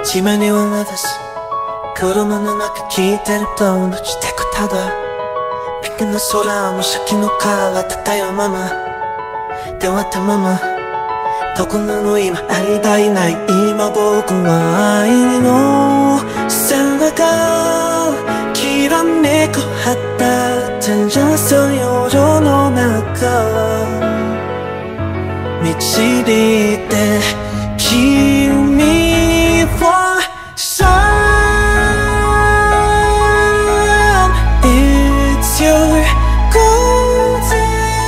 地面にはなです車の中聞いてると落ちてくただピンクの空の先の川漂うまま出会ったままどこなの今間いない今僕は愛の背中きらめく旗照らす夜の中導いて君はSun It's your golden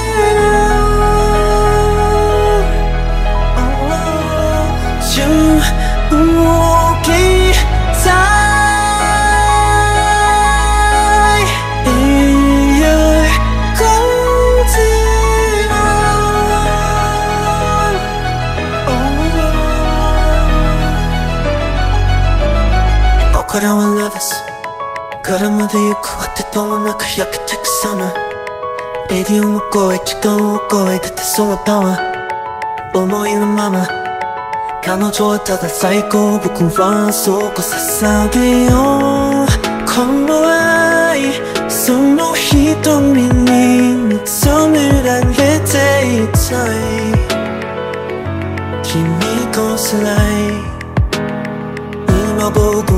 これはラです。車で行くあてともなく焼けてくさなレディオの声、時間を超えててそのパワー思いのまま彼女はただ最高僕はそこ捧げようこの愛その瞳に見つめられていたい君こそ愛今僕